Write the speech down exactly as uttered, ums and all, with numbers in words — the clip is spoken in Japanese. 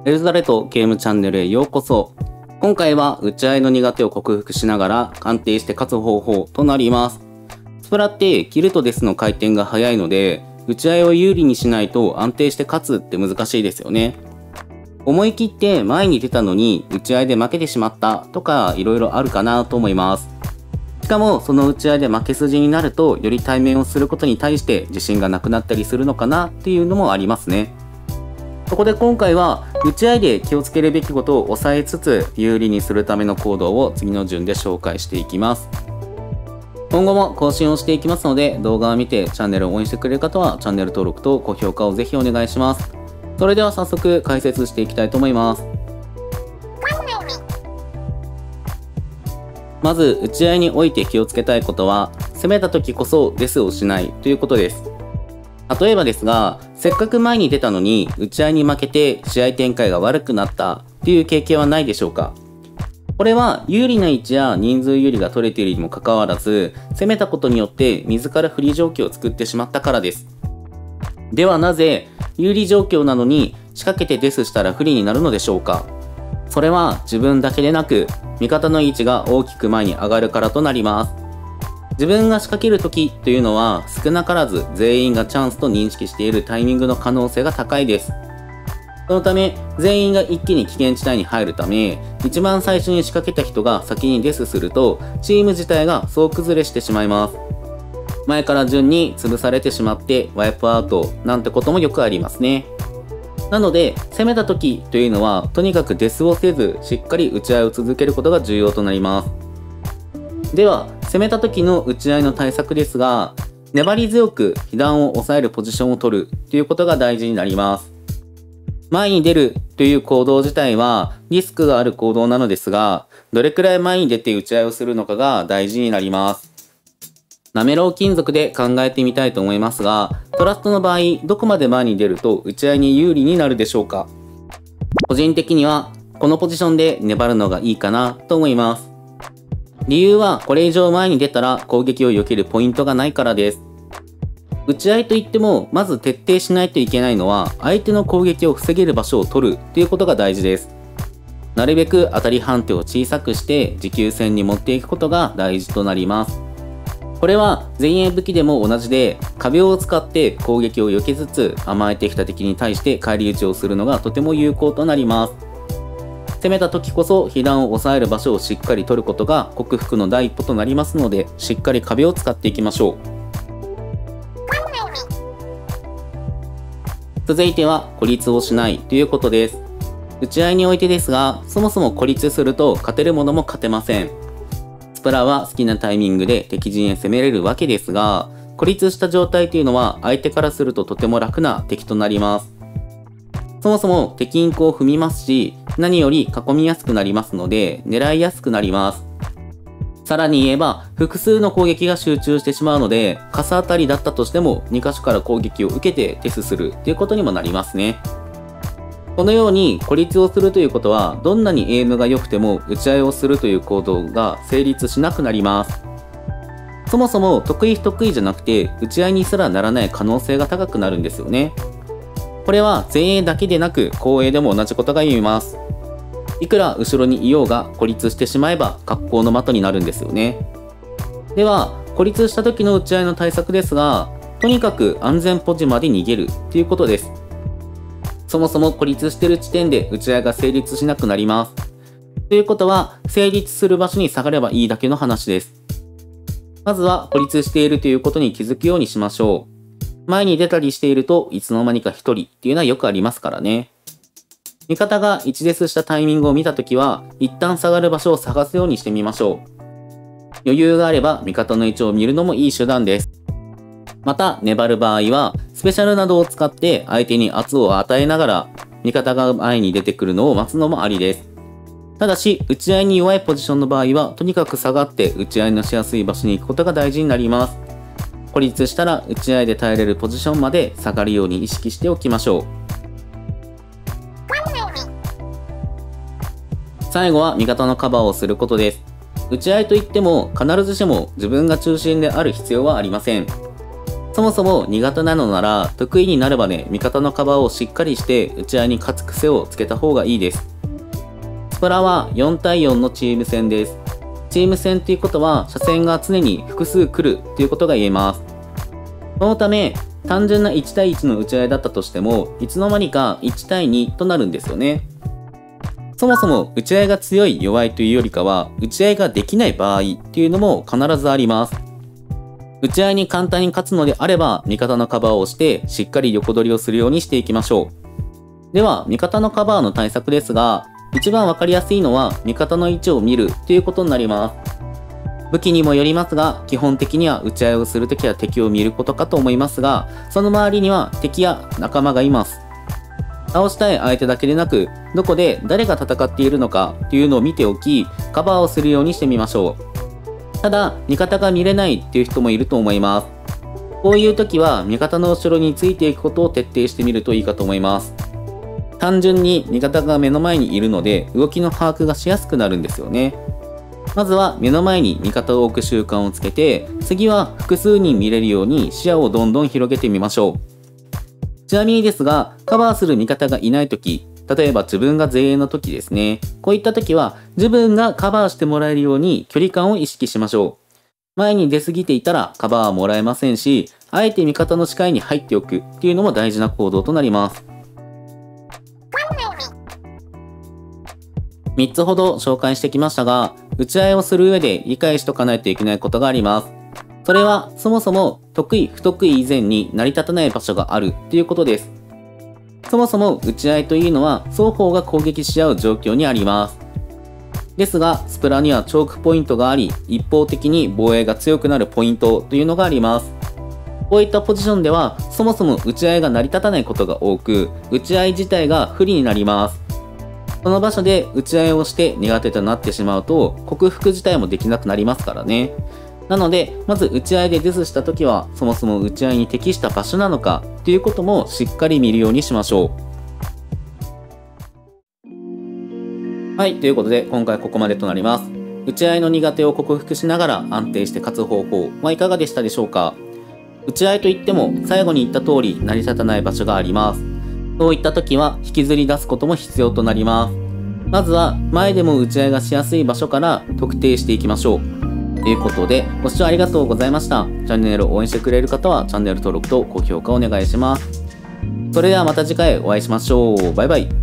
エルザレトゲームチャンネルへようこそ。今回は打ち合いの苦手を克服しながら安定して勝つ方法となります。スプラってキルとデスの回転が速いので、打ち合いを有利にしないと安定して勝つって難しいですよね。思い切って前に出たのに打ち合いで負けてしまったとか色々あるかなと思います。しかもその打ち合いで負け筋になるとより対面をすることに対して自信がなくなったりするのかなっていうのもありますね。そこで今回は打ち合いで気をつけるべきことを抑えつつ有利にするための行動を次の順で紹介していきます。今後も更新をしていきますので、動画を見てチャンネルを応援してくれる方はチャンネル登録と高評価をぜひお願いします。それでは早速解説していきたいと思います。まず打ち合いにおいて気をつけたいことは、攻めた時こそデスをしないということです。例えばですが、せっかく前に出たのに打ち合いに負けて試合展開が悪くなったっていう経験はないでしょうか。これは有利な位置や人数有利が取れているにもかかわらず、攻めたことによって自ら不利状況を作ってしまったからです。ではなぜ有利状況なのに仕掛けてデスしたら不利になるのでしょうか。それは自分だけでなく味方の位置が大きく前に上がるからとなります。自分が仕掛ける時というのは少なからず全員がチャンスと認識しているタイミングの可能性が高いです。そのため全員が一気に危険地帯に入るため、一番最初に仕掛けた人が先にデスするとチーム自体が総崩れしてしまいます。前から順に潰されてしまってワイプアウトなんてこともよくありますね。なので攻めた時というのはとにかくデスをせずしっかり打ち合いを続けることが重要となります。では攻めた時の打ち合いの対策ですが、粘り強く被弾を抑えるポジションを取るということが大事になります。前に出るという行動自体はリスクがある行動なのですが、どれくらい前に出て打ち合いをするのかが大事になります。なめろう金属で考えてみたいと思いますが、トラストの場合どこまで前に出ると打ち合いに有利になるでしょうか。個人的にはこのポジションで粘るのがいいかなと思います。理由はこれ以上前に出たら攻撃を避けるポイントがないからです。打ち合いといってもまず徹底しないといけないのは相手の攻撃を防げる場所を取るということが大事です。なるべく当たり判定を小さくして持久戦に持っていくことが大事となります。これは前衛武器でも同じで、壁を使って攻撃を避けつつ甘えてきた敵に対して返り討ちをするのがとても有効となります。攻めた時こそ被弾を抑える場所をしっかり取ることが克服の第一歩となりますので、しっかり壁を使っていきましょう。続いては孤立をしないということです。打ち合いにおいてですが、そもそも孤立すると勝てるものも勝てません。スプラは好きなタイミングで敵陣へ攻めれるわけですが、孤立した状態というのは相手からするととても楽な敵となります。そもそも敵インクを踏みますし、何より囲みやすくなりますので狙いやすくなります。さらに言えば複数の攻撃が集中してしまうので、傘当たりだったとしてもに箇所から攻撃を受けてデスするということにもなりますね。このように孤立をするということは、どんなにエイムが良くても打ち合いをするという行動が成立しなくなります。そもそも得意不得意じゃなくて打ち合いにすらならない可能性が高くなるんですよね。これは前衛だけでなく後衛でも同じことが言えます。いくら後ろにいようが孤立してしまえば格好の的になるんですよね。では孤立した時の打ち合いの対策ですが、とにかく安全ポジまで逃げるということです。そもそも孤立している地点で打ち合いが成立しなくなります。ということは成立する場所に下がればいいだけの話です。まずは孤立しているということに気づくようにしましょう。前に出たりしているといつの間にかひとりっていうのはよくありますからね。味方がいちデスしたタイミングを見たときは一旦下がる場所を探すようにしてみましょう。余裕があれば味方の位置を見るのもいい手段です。また粘る場合はスペシャルなどを使って相手に圧を与えながら味方が前に出てくるのを待つのもありです。ただし打ち合いに弱いポジションの場合はとにかく下がって打ち合いのしやすい場所に行くことが大事になります。孤立したら打ち合いで耐えれるポジションまで下がるように意識しておきましょう。最後は味方のカバーをすることです。打ち合いといっても必ずしも自分が中心である必要はありません。 そもそも苦手なのなら得意になるまで味方のカバーをしっかりして打ち合いに勝つ癖をつけた方がいいです。スプラはよんたいよんのチーム戦です。チーム戦っていうことは車線が常に複数来るっていうことが言えます。そのため単純ないちたいいちの打ち合いだったとしてもいつの間にかいちたいにとなるんですよね。そもそも打ち合いが強い弱いというよりかは打ち合いができない場合っていうのも必ずあります。打ち合いに簡単に勝つのであれば味方のカバーをしてしっかり横取りをするようにしていきましょう。では味方のカバーの対策ですが、一番わかりやすいのは味方の位置を見るということになります。武器にもよりますが基本的には打ち合いをするときは敵を見ることかと思いますが、その周りには敵や仲間がいます。倒したい相手だけでなくどこで誰が戦っているのかというのを見ておきカバーをするようにしてみましょう。ただ味方が見れないっていう人もいると思います。こういう時は味方の後ろについていくことを徹底してみるといいかと思います。単純に味方が目の前にいるので動きの把握がしやすくなるんですよね。まずは目の前に味方を置く習慣をつけて、次は複数人見れるように視野をどんどん広げてみましょう。ちなみにですが、カバーする味方がいない時、例えば自分が前衛の時ですね。こういった時は自分がカバーしてもらえるように距離感を意識しましょう。前に出過ぎていたらカバーはもらえませんし、あえて味方の視界に入っておくっていうのも大事な行動となります。みっつほど紹介してきましたが、打ち合いをする上で理解しとかないといけないことがあります。それはそもそも得意不得意以前に成り立たない場所があるっていうことです。そもそも打ち合いというのは双方が攻撃し合う状況にあります。ですがスプラにはチョークポイントがあり、一方的に防衛が強くなるポイントというのがあります。こういったポジションではそもそも打ち合いが成り立たないことが多く、打ち合い自体が不利になります。その場所で打ち合いをして苦手となってしまうと克服自体もできなくなりますからね。なのでまず打ち合いでデスした時はそもそも打ち合いに適した場所なのかということもしっかり見るようにしましょう。はい、ということで今回ここまでとなります。打ち合いの苦手を克服しながら安定して勝つ方法はいかがでしたでしょうか。打ち合いといっても最後に言った通り成り立たない場所があります。そういった時は引きずり出すことも必要となります。まずは前でも打ち合いがしやすい場所から特定していきましょう。ということでご視聴ありがとうございました。チャンネルを応援してくれる方はチャンネル登録と高評価お願いします。それではまた次回お会いしましょう。バイバイ。